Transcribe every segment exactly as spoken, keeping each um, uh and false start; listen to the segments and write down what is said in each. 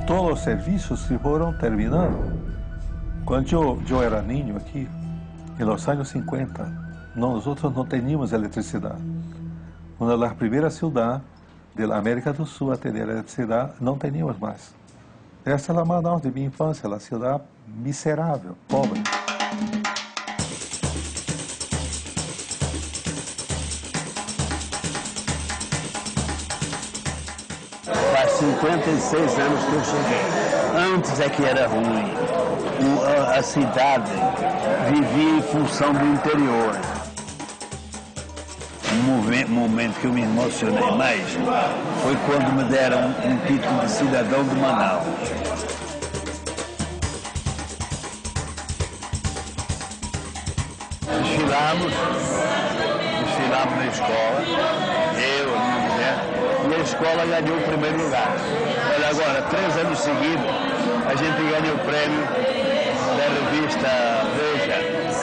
todos los servicios se fueron terminando. Cuando yo, yo era niño aquí, en los años cincuenta, no, nosotros no teníamos electricidad. Una de las primeras ciudades de la América del Sur a tener electricidad, no teníamos más. Esta es la Manaus de mi infancia, la ciudad miserable, pobre. Faz cinquenta e seis anos que eu cheguei. Antes é que era ruim. A cidade vivia em função do interior. O momento que eu me emocionei mais foi quando me deram um título de cidadão de Manaus. Desfilamos, desfilamos na escola, eu, a minha mulher, e a escola ganhou o primeiro lugar. Olha agora, três anos seguidos, a gente ganhou o prêmio da revista Veja,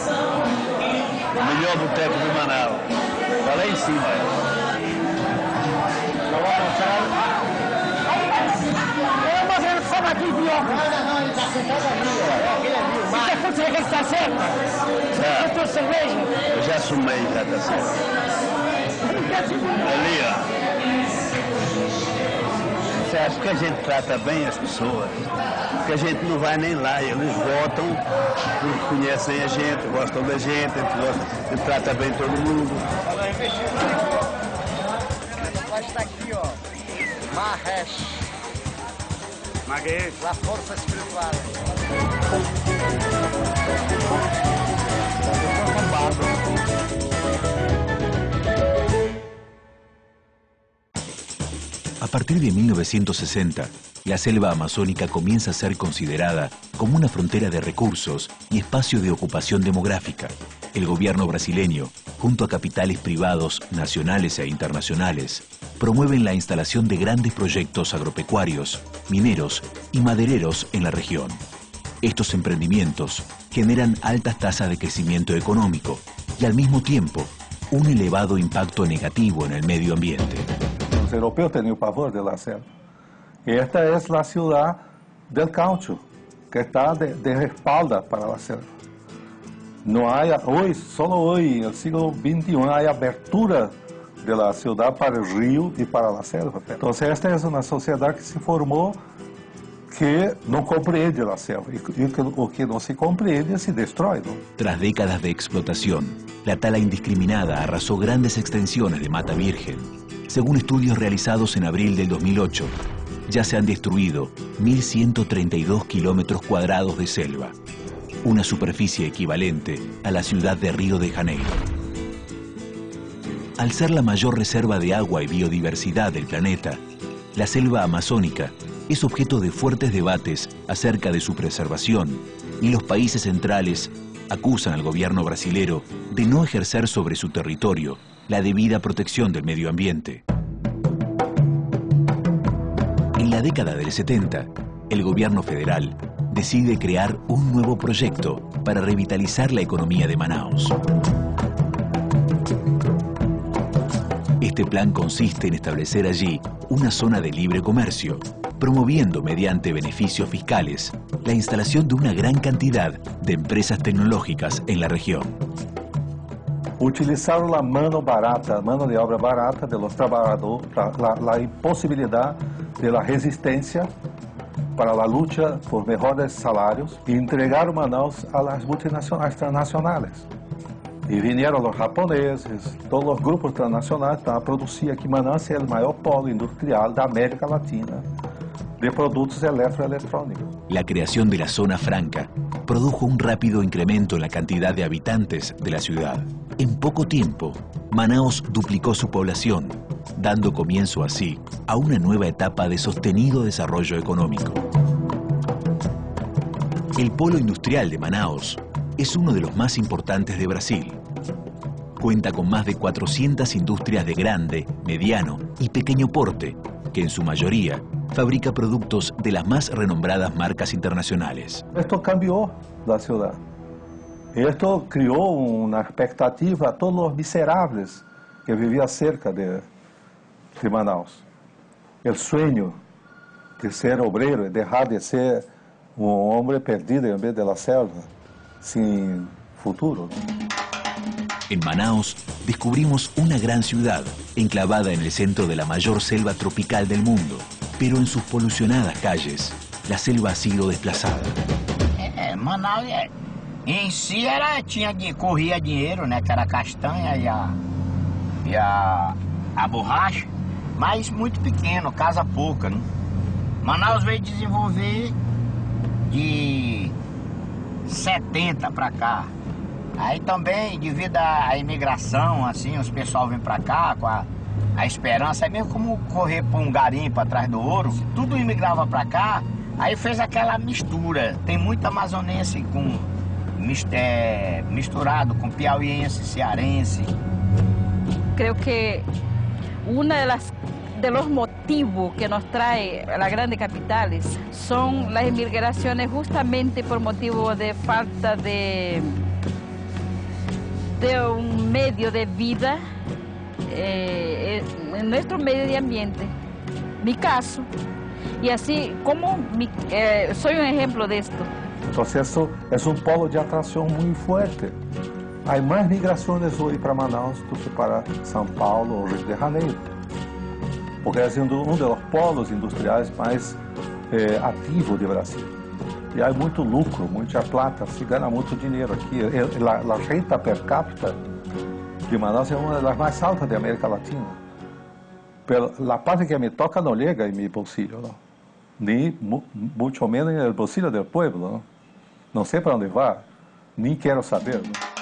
o melhor boteco de Manaus. Está lá em cima. Eu vou ver só aqui, viu? Não, não, não, ele está sentado ali, ó. Aquele ali, o Marcos. Você foi que ele está certo? Já. Eu tô cerveja? Eu já assumei, já está certo. Ali, ó. Você acha que a gente trata bem as pessoas? Porque a gente não vai nem lá, eles votam porque conhecem a gente, gostam da gente, a gente, gosta, a gente trata bem todo mundo. Vai estar aqui, ó. Mahesh. Mahesh. La força espiritual. A partir de mil novecientos sesenta, la selva amazónica comienza a ser considerada como una frontera de recursos y espacio de ocupación demográfica. El gobierno brasileño, junto a capitales privados nacionales e internacionales, promueven la instalación de grandes proyectos agropecuarios, mineros y madereros en la región. Estos emprendimientos generan altas tasas de crecimiento económico y al mismo tiempo un elevado impacto negativo en el medio ambiente. Los europeos tenían pavor de la selva. Y esta es la ciudad del caucho, que está de, de espalda para la selva. No hay, hoy, solo hoy, en el siglo veintiuno, hay abertura de la ciudad para el río y para la selva. Entonces esta es una sociedad que se formó que no comprende la selva. Y que, o que no se comprende se destruye, ¿no? Tras décadas de explotación, la tala indiscriminada arrasó grandes extensiones de mata virgen. Según estudios realizados en abril del dos mil ocho, ya se han destruido mil ciento treinta y dos kilómetros cuadrados de selva, una superficie equivalente a la ciudad de Río de Janeiro. Al ser la mayor reserva de agua y biodiversidad del planeta, la selva amazónica es objeto de fuertes debates acerca de su preservación y los países centrales acusan al gobierno brasilero de no ejercer sobre su territorio la debida protección del medio ambiente. En la década del setenta, el gobierno federal decide crear un nuevo proyecto para revitalizar la economía de Manaus. Este plan consiste en establecer allí una zona de libre comercio, promoviendo mediante beneficios fiscales la instalación de una gran cantidad de empresas tecnológicas en la región. Utilizaron la mano barata, mano de obra barata de los trabajadores, la, la, la imposibilidad de la resistencia para la lucha por mejores salarios y entregaron Manaus a las multinacionales transnacionales. Y vinieron los japoneses, todos los grupos transnacionales para producir aquí. Manaus es el mayor polo industrial de América Latina de productos electroelectrónicos. La creación de la zona franca produjo un rápido incremento en la cantidad de habitantes de la ciudad. En poco tiempo, Manaus duplicó su población, dando comienzo así a una nueva etapa de sostenido desarrollo económico. El polo industrial de Manaus es uno de los más importantes de Brasil. Cuenta con más de cuatrocientas industrias de grande, mediano y pequeño porte, que en su mayoría fabrica productos de las más renombradas marcas internacionales. Esto cambió la ciudad. Esto creó una expectativa a todos los miserables que vivían cerca de, de Manaus. El sueño de ser obrero, dejar de ser un hombre perdido en vez de la selva, sin futuro. En Manaos descubrimos una gran ciudad, enclavada en el centro de la mayor selva tropical del mundo, pero en sus polucionadas calles, la selva ha sido desplazada. É, Manaus é, em si era, tinha, corria dinheiro, né, que era a castanha e a, e a, a borracha, mas muito pequeno, casa pouca, né? Manaus veio desenvolver de setenta para cá. Aí também, devido à imigração, assim, os pessoal vêm para cá com a, a esperança, é mesmo como correr por um garimpo atrás do ouro, tudo imigrava para cá, aí fez aquela mistura. Tem muito amazonense com, é, misturado com piauiense, cearense. Creo que una de las de los motivos que nos trae a las grandes capitales son las inmigraciones justamente por motivo de falta de, de un medio de vida eh, en nuestro medio ambiente. Mi caso, y así como mi, eh, soy un ejemplo de esto. Entonces eso es un polo de atracción muy fuerte. Hay más migraciones hoy para Manaus do que para São Paulo o Rio de Janeiro, porque é um dos polos industriais mais eh, ativos do Brasil. E há muito lucro, muita plata, se ganha muito dinheiro aqui. A renda per capita de Manaus é uma das mais altas da América Latina. Pero a parte que me toca não chega em meu bolsillo, não? Nem muito menos no bolsillo do povo. Não, não sei para onde vai, nem quero saber. Não?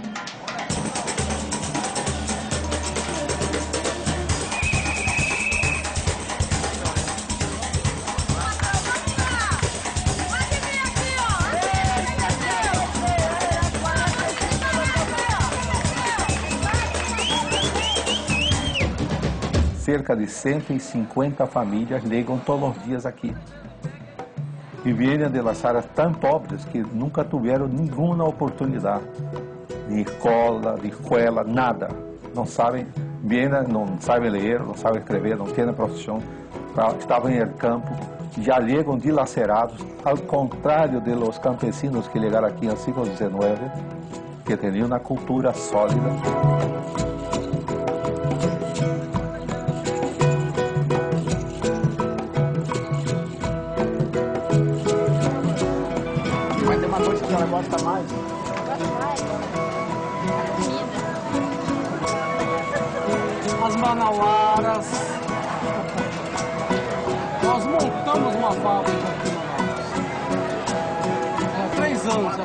Cerca de ciento cincuenta famílias chegam todos os dias aqui. E vêm de las áreas tão pobres que nunca tiveram nenhuma oportunidade. De escola, de escola, nada. Não sabem, vienen, não sabem ler, não sabem escrever, não têm profissão. Estavam no campo, já chegam dilacerados, ao contrário de los campesinos que chegaram aqui no século dezenove, que tinham uma cultura sólida. Gosta mais? As manauaras. Nós montamos uma fábrica aqui em Manaus. Há três anos.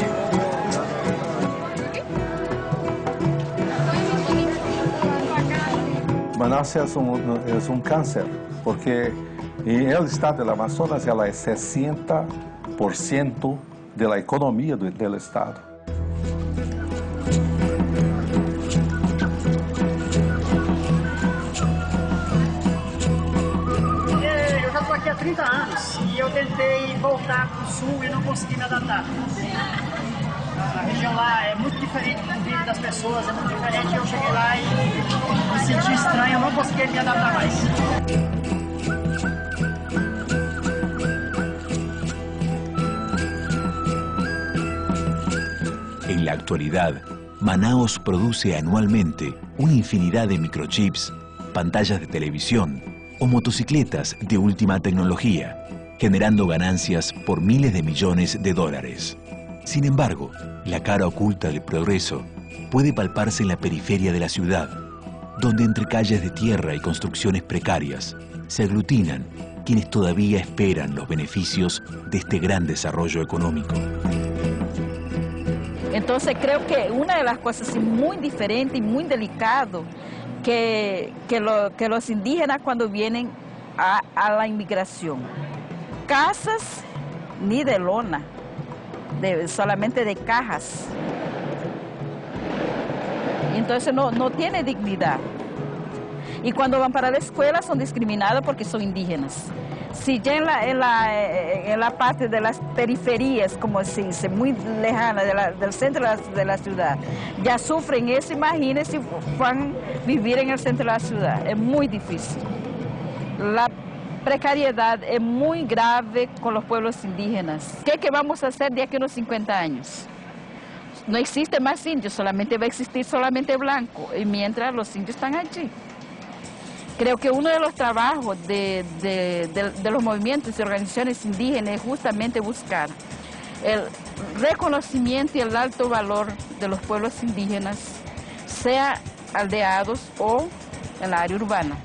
Manaus é um, é um câncer, porque no estado do Amazonas ela é sessenta por cento da economia do, do estado. Eu já estou aqui há trinta anos e eu tentei voltar para o sul e não consegui me adaptar. A região lá é muito diferente do vídeo das pessoas, é muito diferente. Eu cheguei lá e me senti estranho, eu não consegui me adaptar mais. En la actualidad, Manaos produce anualmente una infinidad de microchips, pantallas de televisión o motocicletas de última tecnología, generando ganancias por miles de millones de dólares. Sin embargo, la cara oculta del progreso puede palparse en la periferia de la ciudad, donde entre calles de tierra y construcciones precarias se aglutinan quienes todavía esperan los beneficios de este gran desarrollo económico. Entonces creo que una de las cosas muy diferentes y muy delicado que, que, lo, que los indígenas cuando vienen a, a la inmigración, casas ni de lona, de, solamente de cajas. Entonces no, no tiene dignidad. Y cuando van para la escuela son discriminados porque son indígenas. Si ya en la, en la, en la parte de las periferias, como se dice, muy lejana de la, del centro de la, de la ciudad, ya sufren eso, imagínense si van a vivir en el centro de la ciudad. Es muy difícil. La precariedad es muy grave con los pueblos indígenas. ¿Qué, qué vamos a hacer de aquí a unos cincuenta años? No existe más indios, solamente va a existir solamente blanco, y mientras los indios están allí. Creo que uno de los trabajos de, de, de, de los movimientos y organizaciones indígenas es justamente buscar el reconocimiento y el alto valor de los pueblos indígenas, sea aldeados o en la área urbana.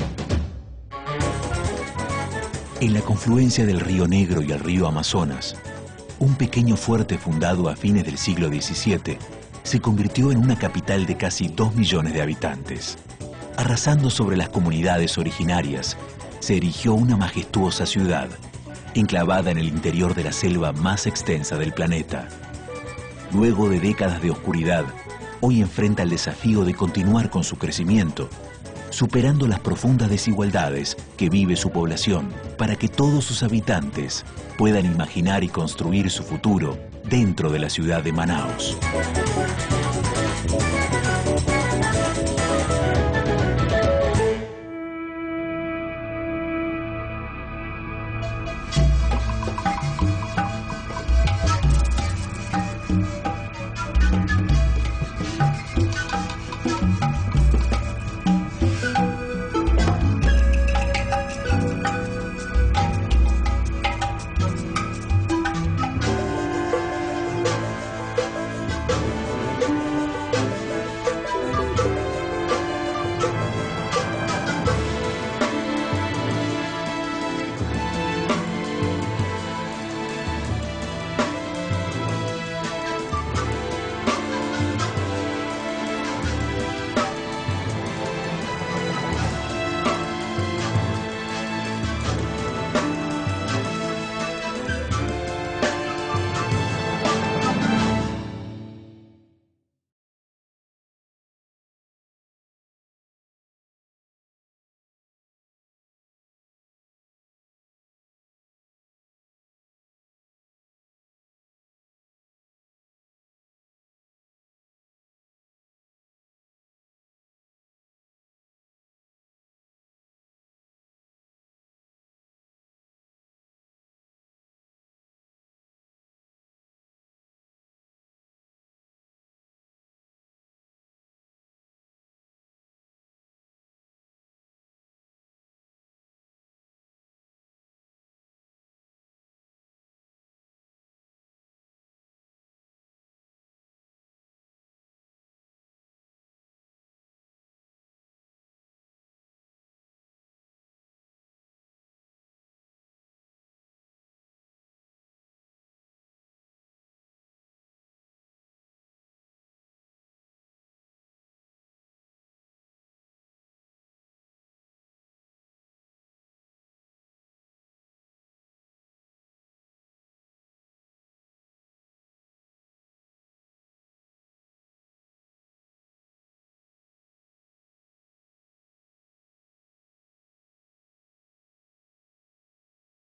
En la confluencia del río Negro y el río Amazonas, un pequeño fuerte fundado a fines del siglo diecisiete se convirtió en una capital de casi dos millones de habitantes. Arrasando sobre las comunidades originarias, se erigió una majestuosa ciudad, enclavada en el interior de la selva más extensa del planeta. Luego de décadas de oscuridad, hoy enfrenta el desafío de continuar con su crecimiento, superando las profundas desigualdades que vive su población para que todos sus habitantes puedan imaginar y construir su futuro dentro de la ciudad de Manaos.